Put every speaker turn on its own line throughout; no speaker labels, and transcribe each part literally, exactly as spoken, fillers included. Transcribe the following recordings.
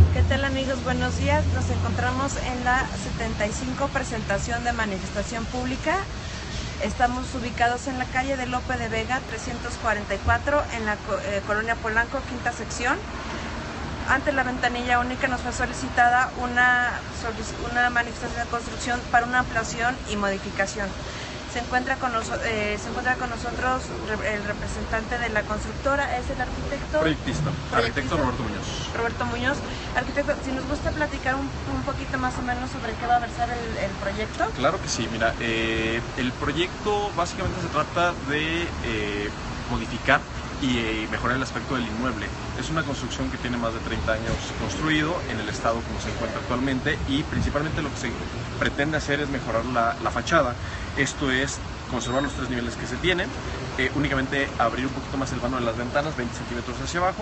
¿Qué tal, amigos? Buenos días. Nos encontramos en la setenta y cinco presentación de manifestación pública. Estamos ubicados en la calle de Lope de Vega trescientos cuarenta y cuatro, en la eh, colonia Polanco, quinta sección. Ante la ventanilla única nos fue solicitada una, una manifestación de construcción para una ampliación y modificación. Se encuentra, con nos, eh, se encuentra con nosotros el representante de la constructora, es el arquitecto...
Proyectista, arquitecto Roberto Muñoz.
Roberto Muñoz. Arquitecto, si nos gusta platicar un, un poquito más o menos sobre qué va a versar el, el proyecto.
Claro que sí, mira, eh, el proyecto básicamente se trata de eh, modificar y eh, mejorar el aspecto del inmueble. Es una construcción que tiene más de treinta años construido en el estado como se encuentra actualmente, y principalmente lo que se pretende hacer es mejorar la, la fachada. Esto es conservar los tres niveles que se tienen, eh, únicamente abrir un poquito más el vano de las ventanas, veinte centímetros hacia abajo,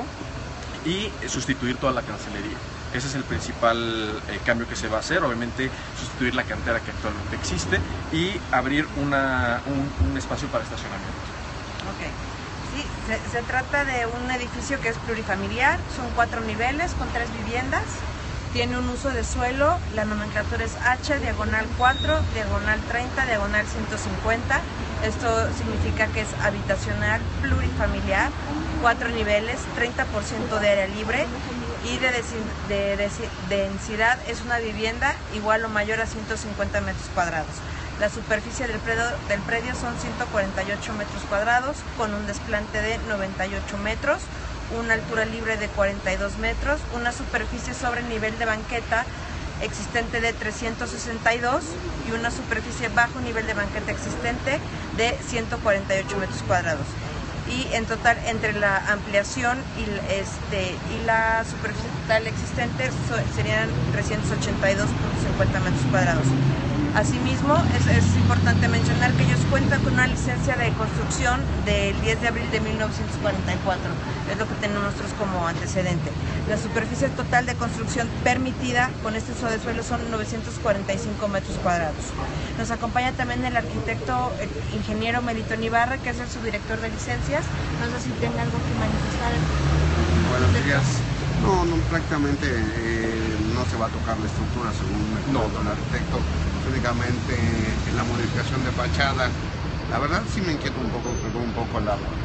y eh, sustituir toda la cancelería. Ese es el principal eh, cambio que se va a hacer. Obviamente sustituir la cantera que actualmente existe y abrir una, un, un espacio para estacionamiento.
Okay. Sí, se, se trata de un edificio que es plurifamiliar, son cuatro niveles con tres viviendas. Tiene un uso de suelo, la nomenclatura es H, diagonal cuatro, diagonal treinta, diagonal ciento cincuenta. Esto significa que es habitacional, plurifamiliar, cuatro niveles, treinta por ciento de área libre, y de, de, de, de densidad es una vivienda igual o mayor a ciento cincuenta metros cuadrados. La superficie del predio, del predio son ciento cuarenta y ocho metros cuadrados, con un desplante de noventa y ocho metros, una altura libre de cuarenta y dos metros, una superficie sobre nivel de banqueta existente de trescientos sesenta y dos y una superficie bajo nivel de banqueta existente de ciento cuarenta y ocho metros cuadrados. Y en total, entre la ampliación y, este, y la superficie total existente so, serían trescientos ochenta y dos punto cincuenta metros cuadrados. Asimismo, es, es importante mencionar que ellos cuentan con una licencia de construcción del diez de abril de mil novecientos cuarenta y cuatro, es lo que tenemos nosotros como antecedente. La superficie total de construcción permitida con este uso de suelo son novecientos cuarenta y cinco metros cuadrados. Nos acompaña también el arquitecto, el ingeniero Melitón Ibarra, que es el subdirector de licencias. No sé si tenga algo que manifestar.
Buenos días. No, no, prácticamente eh, no se va a tocar la estructura según me comentó el arquitecto, únicamente en la modificación de fachada. La verdad sí me inquieta un poco, un poco el árbol.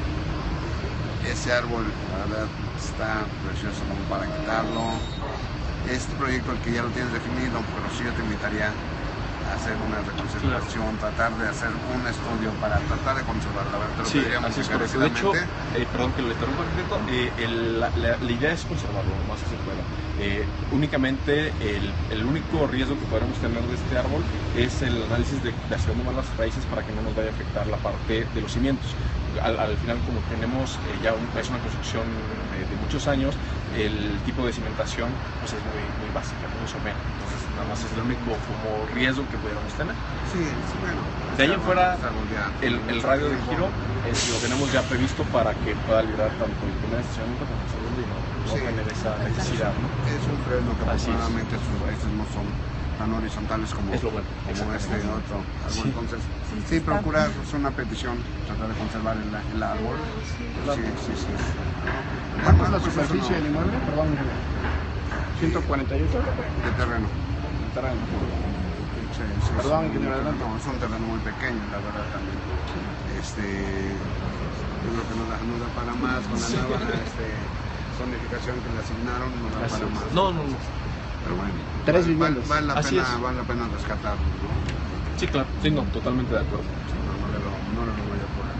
Ese árbol, la verdad, está precioso como para quitarlo. Este proyecto, el que ya lo tienes definido, pero sí yo te invitaría a hacer una reconservación, claro. Tratar de hacer un estudio para tratar de conservarla. A ver, te lo
sí,
pediríamos
así es correcto. De hecho, eh, perdón que lo interrumpa, arquitecto, eh, el, la, la, la idea es conservarlo lo más que se pueda. Eh, únicamente el, el único riesgo que podremos tener de este árbol es el análisis de, de hacer nomás las raíces para que no nos vaya a afectar la parte de los cimientos. Al, al final, como tenemos eh, ya un, es una construcción de, de muchos años, el tipo de cimentación pues, es muy, muy básica, muy somera. Entonces, nada más es el único como riesgo que pudiéramos tener.
Sí, sí, bueno.
De ahí en fuera, el, el radio de giro es, lo tenemos ya previsto para que pueda liberar tanto el primer estacionamiento como el segundo y no, no sí, tener esa necesidad, ¿no?
Es un freno que afortunadamente sus raíces no son tan horizontales como,
es lo bueno,
como este otro árbol. Sí. Entonces, sí, sí procurar, es una petición, tratar de conservar el, el árbol. Sí, sí, sí.
¿Cuánto es la superficie del inmueble? Perdón, ciento cuarenta y ocho
de terreno.
De terreno.
Sí, sí,
Perdón,
sí,
ingeniero, adelante.
no, es un terreno muy pequeño, la verdad también. Este, yo creo que no da, no da para más con la sí. nueva este, zonificación que le asignaron, no da para más.
No, no, no.
Pero bueno,
tres
vale, vale, la
Así
pena,
es.
vale la pena rescatarlo, ¿no?
Sí, claro, sí, no, totalmente de acuerdo.
No, no, le, no le voy a poner.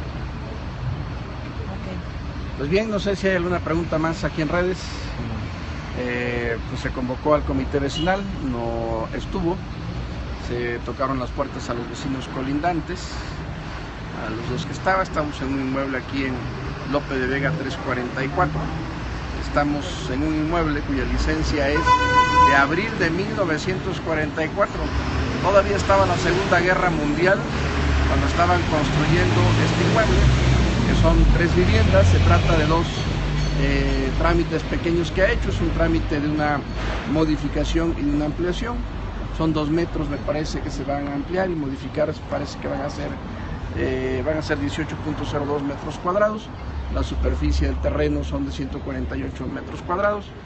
Okay.
Pues bien, no sé si hay alguna pregunta más aquí en redes. Eh, pues se convocó al comité vecinal, no estuvo, se tocaron las puertas a los vecinos colindantes, a los dos que estaba. Estamos en un inmueble aquí en Lope de Vega trescientos cuarenta y cuatro. Estamos en un inmueble cuya licencia es de abril de mil novecientos cuarenta y cuatro. Todavía estaba la Segunda Guerra Mundial cuando estaban construyendo este inmueble, que son tres viviendas. Se trata de dos eh, trámites pequeños que ha hecho. Es un trámite de una modificación y de una ampliación. Son dos metros, me parece, que se van a ampliar y modificar. Parece que van a ser, eh, van a ser dieciocho punto cero dos metros cuadrados. La superficie del terreno son de ciento cuarenta y ocho metros cuadrados.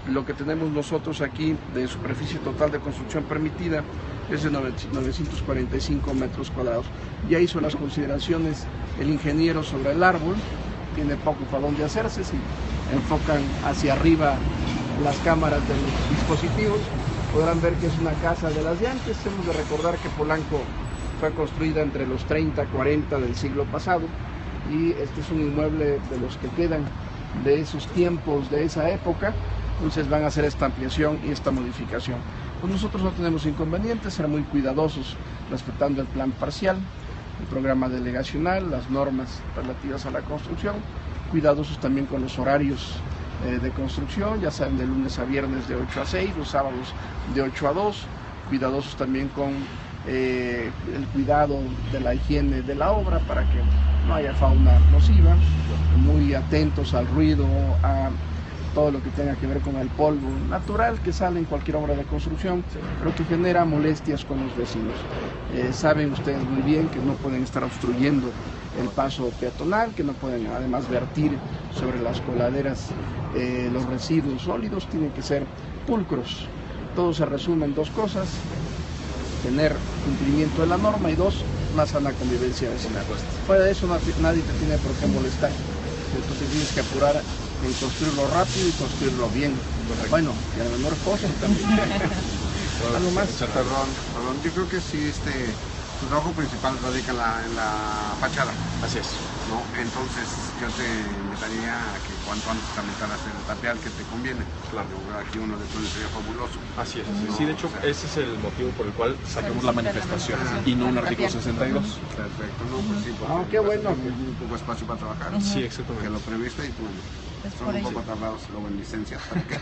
lo que tenemos nosotros aquí de superficie total de construcción permitida es de novecientos cuarenta y cinco metros cuadrados. Ya hizo las consideraciones el ingeniero sobre el árbol, tiene poco para dónde hacerse, si enfocan hacia arriba las cámaras de los dispositivos, podrán ver que es una casa de las de antes. Hemos de recordar que Polanco fue construida entre los treinta, cuarenta del siglo pasado, y este es un inmueble de los que quedan de esos tiempos, de esa época. Entonces van a hacer esta ampliación y esta modificación. Pues nosotros no tenemos inconvenientes, ser muy cuidadosos respetando el plan parcial, el programa delegacional, las normas relativas a la construcción, cuidadosos también con los horarios eh, de construcción, ya saben, de lunes a viernes de ocho a seis, los sábados de ocho a dos, cuidadosos también con eh, el cuidado de la higiene de la obra para que no haya fauna nociva, muy atentos al ruido, a todo lo que tenga que ver con el polvo natural que sale en cualquier obra de construcción, pero que genera molestias con los vecinos. Eh, saben ustedes muy bien que no pueden estar obstruyendo el paso peatonal, que no pueden además vertir sobre las coladeras eh, los residuos sólidos, tienen que ser pulcros. Todo se resume en dos cosas: tener cumplimiento de la norma, y dos, una sana convivencia vecinal. Fuera de eso nadie te tiene por qué molestar, entonces tienes que apurar en construirlo rápido y construirlo bien. Bueno, y a la menor cosa también. ¿Algo más?
Perdón, perdón, yo creo que sí, este, tu trabajo principal radica en la, en la fachada.
Así es.
¿No? Entonces yo te invitaría a que cuanto antes tramitaras el tapial que te conviene.
Claro.
Aquí uno de tuyo sería fabuloso.
Así es. ¿No? Sí, de hecho, ese es el motivo por el cual sacamos la manifestación y no un artículo sesenta y dos.
Perfecto, no, pues sí, porque
Ah, qué bueno.
un poco espacio para trabajar.
Sí, exactamente.
Que lo previste y tú. Son un poco tardados luego en licencias para que,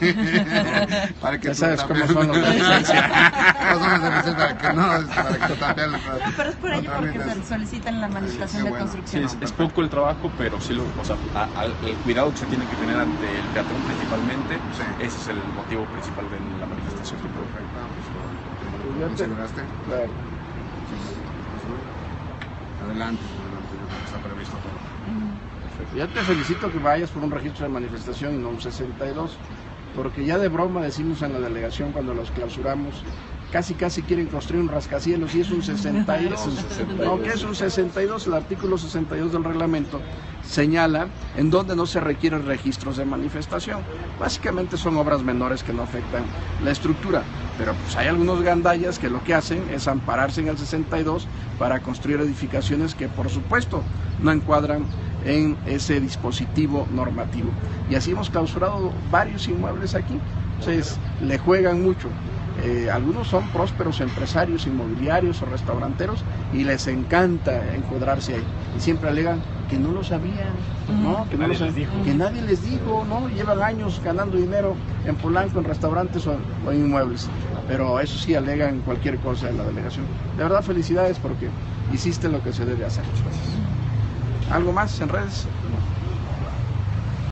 para que
ya sabes cómo son los de licencia.
No son los de licencia para que no, para que tapial.
No, pero es por ello porque solicitan la manifestación de construcción.
Sí, es, es poco el trabajo, pero sí lo, o sea, a, a, el cuidado que se tiene que tener ante el peatón principalmente, sí. Ese es el motivo principal de la manifestación.
Perfecto, pues
Ya
lo consideraste.
Claro.
Adelante, adelante, yo creo que está previsto todo.
Ya te felicito que vayas por un registro de manifestación y no un sesenta y dos, porque ya de broma decimos en la delegación cuando los clausuramos, casi casi quieren construir un rascacielos y es un sesenta y dos. No, que es un sesenta y dos, el artículo sesenta y dos del reglamento señala en donde no se requieren registros de manifestación. Básicamente son obras menores que no afectan la estructura, pero pues hay algunos gandallas que lo que hacen es ampararse en el sesenta y dos para construir edificaciones que por supuesto no encuadran en ese dispositivo normativo. Y así hemos clausurado varios inmuebles aquí, entonces le juegan mucho. Eh, algunos son prósperos empresarios inmobiliarios o restauranteros y les encanta encuadrarse ahí y siempre alegan que no lo sabían, ¿no? que, no lo sabían que nadie les dijo, ¿no? Llevan años ganando dinero en Polanco, en restaurantes o, o en inmuebles, pero eso sí alegan cualquier cosa en la delegación. De verdad, felicidades porque hiciste lo que se debe hacer. ¿Algo más en redes?